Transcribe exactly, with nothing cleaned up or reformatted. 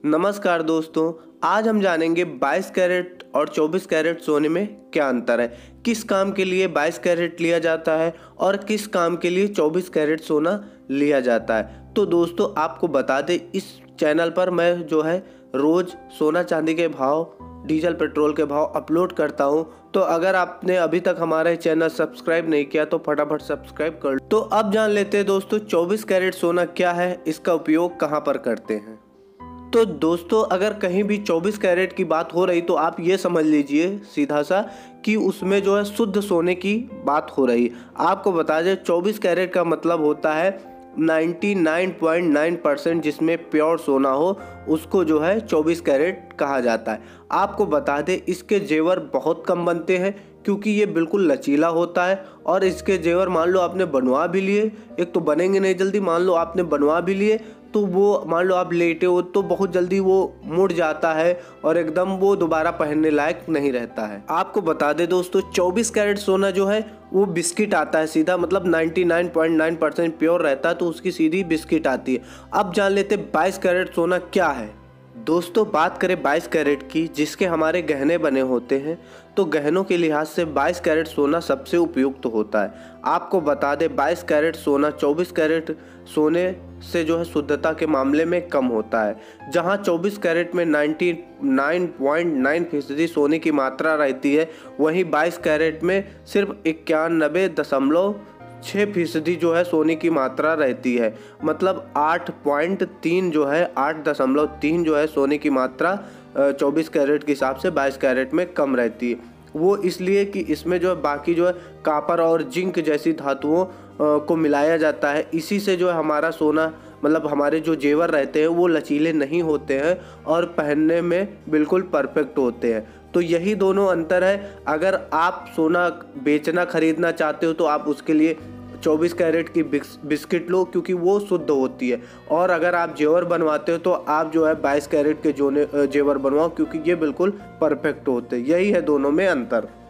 नमस्कार दोस्तों, आज हम जानेंगे बाईस कैरेट और चौबीस कैरेट सोने में क्या अंतर है, किस काम के लिए बाईस कैरेट लिया जाता है और किस काम के लिए चौबीस कैरेट सोना लिया जाता है। तो दोस्तों आपको बता दें, इस चैनल पर मैं जो है रोज़ सोना चांदी के भाव, डीजल पेट्रोल के भाव अपलोड करता हूं। तो अगर आपने अभी तक हमारा चैनल सब्सक्राइब नहीं किया तो फटाफट सब्सक्राइब कर लो। तो अब जान लेते हैं दोस्तों चौबीस कैरेट सोना क्या है, इसका उपयोग कहां पर करते हैं। तो दोस्तों अगर कहीं भी चौबीस कैरेट की बात हो रही तो आप ये समझ लीजिए सीधा सा कि उसमें जो है शुद्ध सोने की बात हो रही। आपको बता दें चौबीस कैरेट का मतलब होता है निन्यानवे पॉइंट नौ परसेंट जिसमें प्योर सोना हो, उसको जो है चौबीस कैरेट कहा जाता है। आपको बता दें इसके जेवर बहुत कम बनते हैं क्योंकि ये बिल्कुल लचीला होता है और इसके जेवर मान लो आपने बनवा भी लिए, एक तो बनेंगे नहीं जल्दी, मान लो आपने बनवा भी लिए तो वो मान लो आप लेटे हो तो बहुत जल्दी वो मुड़ जाता है और एकदम वो दोबारा पहनने लायक नहीं रहता है। आपको बता दें दोस्तों चौबीस कैरेट सोना जो है वो बिस्किट आता है सीधा, मतलब निन्यानवे पॉइंट नौ परसेंट प्योर रहता है तो उसकी सीधी बिस्किट आती है। अब जान लेते बाईस कैरेट सोना क्या है। दोस्तों बात करें बाईस कैरेट की, जिसके हमारे गहने बने होते हैं, तो गहनों के लिहाज से बाईस कैरेट सोना सबसे उपयुक्त तो होता है। आपको बता दें बाईस कैरेट सोना चौबीस कैरेट सोने से जो है शुद्धता के मामले में कम होता है। जहां चौबीस कैरेट में निन्यानवे पॉइंट नौ फीसदी सोने की मात्रा रहती है, वहीं बाईस कैरेट में सिर्फ इक्यानबे दशमलव छः फीसदी जो है सोने की मात्रा रहती है। मतलब आठ पॉइंट तीन जो है आठ दशमलव तीन जो है सोने की मात्रा चौबीस कैरेट के हिसाब से बाईस कैरेट में कम रहती है। वो इसलिए कि इसमें जो है बाकी जो है कॉपर और जिंक जैसी धातुओं को मिलाया जाता है। इसी से जो है हमारा सोना, मतलब हमारे जो जेवर रहते हैं वो लचीले नहीं होते हैं और पहनने में बिल्कुल परफेक्ट होते हैं। तो यही दोनों अंतर है। अगर आप सोना बेचना खरीदना चाहते हो तो आप उसके लिए चौबीस कैरेट की बिस्किट लो क्योंकि वो शुद्ध होती है, और अगर आप जेवर बनवाते हो तो आप जो है बाईस कैरेट के जोने जेवर बनवाओ क्योंकि ये बिल्कुल परफेक्ट होते हैं। यही है दोनों में अंतर।